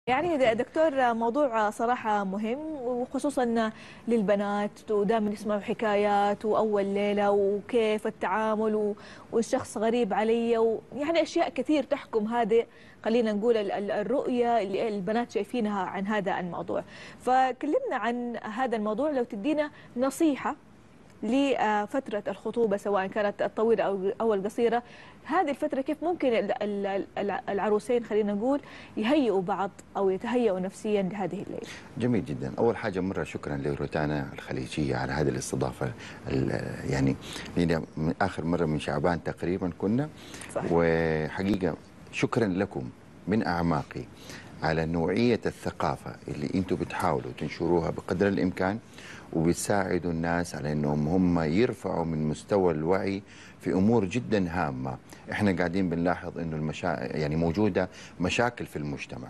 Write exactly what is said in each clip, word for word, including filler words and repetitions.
يعني دكتور، موضوع صراحة مهم وخصوصا للبنات، ودائما يسمعوا حكايات وأول ليلة وكيف التعامل والشخص غريب علي، ويعني أشياء كثير تحكم هذه، خلينا نقول الرؤية اللي البنات شايفينها عن هذا الموضوع. فكلمنا عن هذا الموضوع، لو تدينا نصيحة لفترة الخطوبة سواء كانت الطويلة أو أو القصيرة. هذه الفترة كيف ممكن العروسين خلينا نقول يهيئوا بعض أو يتهيئوا نفسيا لهذه الليلة؟ جميل جدا. أول حاجة مرة شكرا لروتانا الخليجية على هذه الاستضافة. يعني من آخر مرة من شعبان تقريبا كنا صحيح. وحقيقة شكرا لكم من أعماقي على نوعية الثقافة اللي أنتم بتحاولوا تنشروها بقدر الإمكان، وبتساعدوا الناس على أنهم هم يرفعوا من مستوى الوعي في أمور جدا هامة. إحنا قاعدين بنلاحظ أنه المشا... يعني موجودة مشاكل في المجتمع.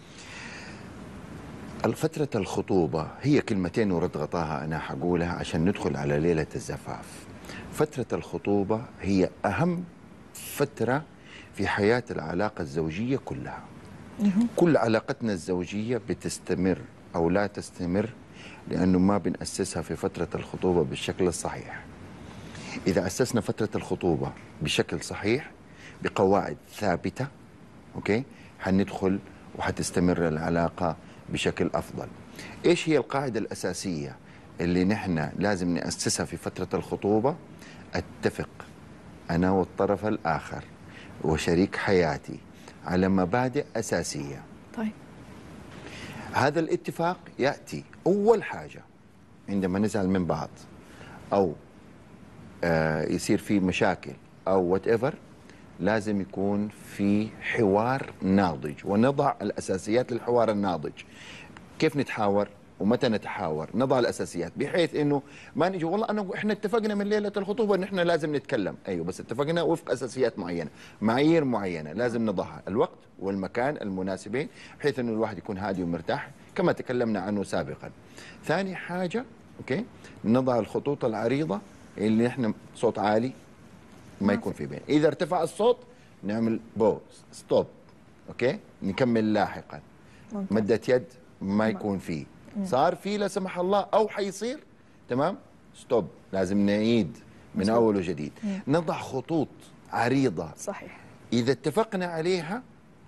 فترة الخطوبة هي كلمتين ورد غطاها أنا حقولها عشان ندخل على ليلة الزفاف. فترة الخطوبة هي أهم فترة في حياة العلاقة الزوجية كلها. كل علاقتنا الزوجية بتستمر أو لا تستمر لأنه ما بنأسسها في فترة الخطوبة بالشكل الصحيح. إذا أسسنا فترة الخطوبة بشكل صحيح بقواعد ثابتة، أوكي، حندخل وحتستمر العلاقة بشكل أفضل. إيش هي القاعدة الأساسية اللي نحن لازم نأسسها في فترة الخطوبة؟ أتفق أنا والطرف الآخر وشريك حياتي على مبادئ أساسية. طيب، هذا الاتفاق يأتي أول حاجة عندما نزعل من بعض أو آه يصير في مشاكل أو وات ايفر، لازم يكون في حوار ناضج ونضع الأساسيات للحوار الناضج. كيف نتحاور ومتى نتحاور؟ نضع الأساسيات بحيث إنه ما نيجي والله أنا إحنا اتفقنا من ليلة الخطوبة إن إحنا لازم نتكلم. أيوه، بس اتفقنا وفق أساسيات معينة، معايير معينة لازم نضعها، الوقت والمكان المناسبين بحيث إنه الواحد يكون هادي ومرتاح كما تكلمنا عنه سابقا. ثاني حاجة، أوكي، نضع الخطوط العريضة اللي إحنا صوت عالي ما يكون في بين. إذا ارتفع الصوت نعمل بوز ستوب، أوكي، نكمل لاحقا. مدة يد ما يكون فيه، صار فيه لا سمح الله أو حيصير، تمام، ستوب، لازم نعيد من أول وجديد. نضع خطوط عريضة صحيح. إذا اتفقنا عليها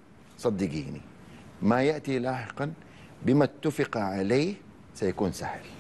صدقيني ما يأتي لاحقا بما اتفق عليه سيكون سهل.